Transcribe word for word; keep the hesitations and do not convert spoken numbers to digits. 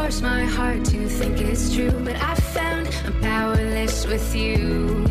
force my heart to think it's true, but I found I'm powerless with you.